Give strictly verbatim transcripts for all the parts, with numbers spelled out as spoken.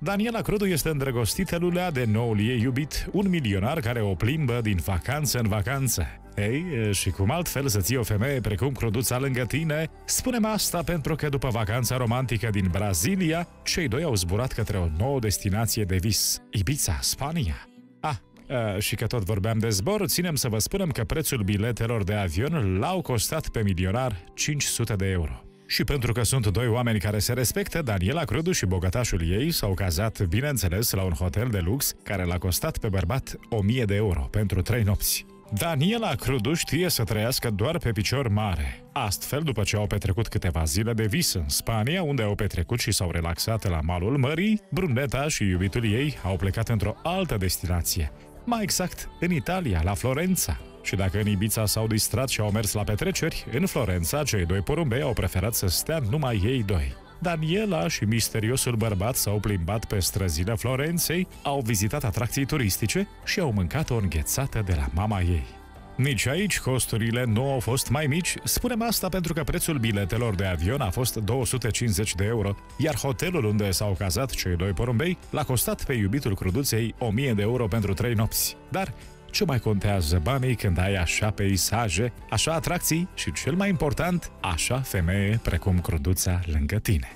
Daniela Crudu este îndrăgostită lulea de noul ei iubit, un milionar care o plimbă din vacanță în vacanță. Ei, și cum altfel să ții o femeie precum Cruduța lângă tine? Spunem asta pentru că după vacanța romantică din Brazilia, cei doi au zburat către o nouă destinație de vis, Ibiza, Spania. Ah, a, și că tot vorbeam de zbor, ținem să vă spunem că prețul biletelor de avion l-au costat pe milionar cinci sute de euro. Și pentru că sunt doi oameni care se respectă, Daniela Crudu și bogătașul ei s-au cazat, bineînțeles, la un hotel de lux care l-a costat pe bărbat o mie de euro pentru trei nopți. Daniela Crudu știe să trăiască doar pe picior mare. Astfel, după ce au petrecut câteva zile de vis în Spania, unde au petrecut și s-au relaxat la malul mării, bruneta și iubitul ei au plecat într-o altă destinație. Mai exact, în Italia, la Florența. Și dacă în Ibiza s-au distrat și au mers la petreceri, în Florența cei doi porumbei au preferat să stea numai ei doi. Daniela și misteriosul bărbat s-au plimbat pe străzile Florenței, au vizitat atracții turistice și au mâncat o înghețată de la mama ei. Nici aici costurile nu au fost mai mici, spunem asta pentru că prețul biletelor de avion a fost două sute cincizeci de euro, iar hotelul unde s-au cazat cei doi porumbei l-a costat pe iubitul Cruduței o mie de euro pentru trei nopți. Dar ce mai contează banii când ai așa peisaje, așa atracții și, cel mai important, așa femeie precum Cruduța lângă tine?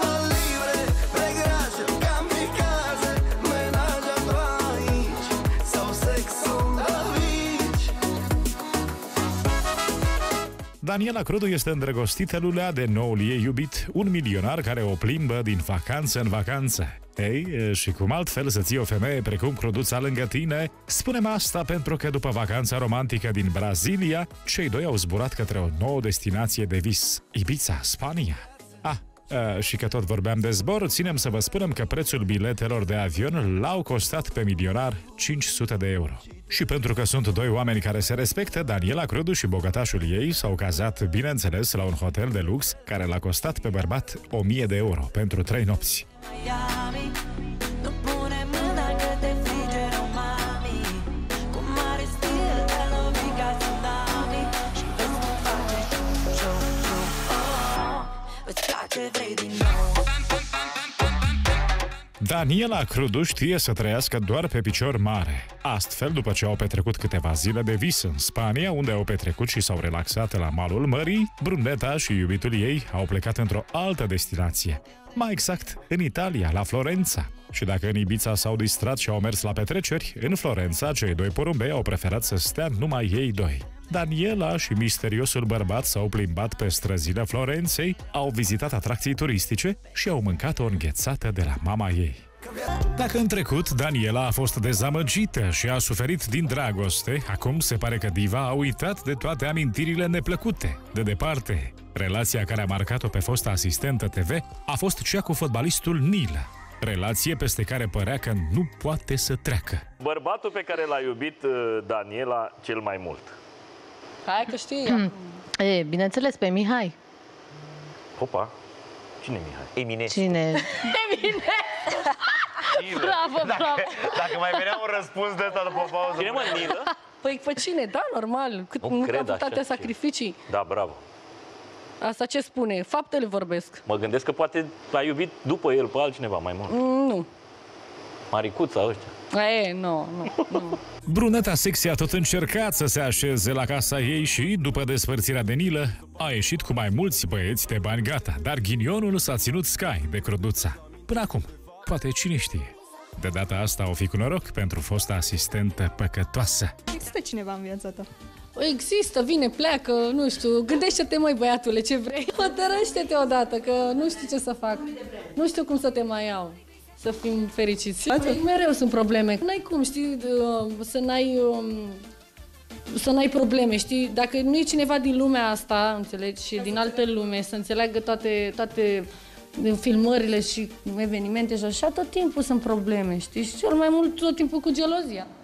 Daniela Crudu este îndrăgostită lulea de noul ei iubit, un milionar care o plimbă din vacanță în vacanță. Ei, și cum altfel să ții o femeie precum Cruduța lângă tine? Spunem asta pentru că după vacanța romantică din Brazilia, cei doi au zburat către o nouă destinație de vis, Ibiza, Spania. Ah, a, și că tot vorbeam de zbor, ținem să vă spunem că prețul biletelor de avion l-au costat pe milionar cinci sute de euro. Și pentru că sunt doi oameni care se respectă, Daniela Crudu și bogătașul ei s-au cazat, bineînțeles, la un hotel de lux care l-a costat pe bărbat o mie de euro pentru trei nopți. Daniela Crudu știe să trăiască doar pe picior mare. Astfel, după ce au petrecut câteva zile de vis în Spania, unde au petrecut și s-au relaxat la malul mării, bruneta și iubitul ei au plecat într-o altă destinație. Mai exact, în Italia, la Florența. Și dacă în Ibiza s-au distrat și au mers la petreceri, în Florența cei doi porumbei au preferat să stea numai ei doi. Daniela și misteriosul bărbat s-au plimbat pe străzile Florenței, au vizitat atracții turistice și au mâncat o înghețată de la mama ei. Dacă în trecut Daniela a fost dezamăgită și a suferit din dragoste, acum se pare că diva a uitat de toate amintirile neplăcute. De departe, relația care a marcat-o pe fosta asistentă T V a fost cea cu fotbalistul Nila. Relație peste care părea că nu poate să treacă. Bărbatul pe care l-a iubit Daniela cel mai mult. Hai că știi. E, bineînțeles, pe Mihai. Opa, cine Mihai? Eminescu. Cine? Emine! Bravo, Dacă, bravo! dacă mai venea un răspuns de ăsta după pauză... Cine mă, Nilă? Păi pe cine? Da, normal. Cât Nu nu cred a avut atâtea așa, sacrificii. Da, bravo. Asta ce spune? Faptele vorbesc. Mă gândesc că poate a iubit după el pe altcineva mai mult. Mm, nu. Maricuța ăștia. E, nu, nu, nu. Bruneta sexy a tot încercat să se așeze la casa ei și, după despărțirea de Nilă, a ieșit cu mai mulți băieți de bani gata, dar ghinionul s-a ținut scai de Cruduța. Până acum, poate cine știe. De data asta o fi cu noroc pentru fosta asistentă păcătoasă. Există cineva în viața ta? Există, vine, pleacă, nu știu, gândește-te, măi, băiatule, ce vrei. Hotărăște-te odată, că nu știu ce să fac. Nu știu cum să te mai iau. Să fim fericiți. Mereu sunt probleme. N-ai cum, știi, să n-ai să n-ai probleme, știi? Dacă nu e cineva din lumea asta, înțelegi, și din altă lume, să înțeleagă toate, toate filmările și evenimente și așa, tot timpul sunt probleme, știi? Și cel mai mult tot timpul cu gelozia.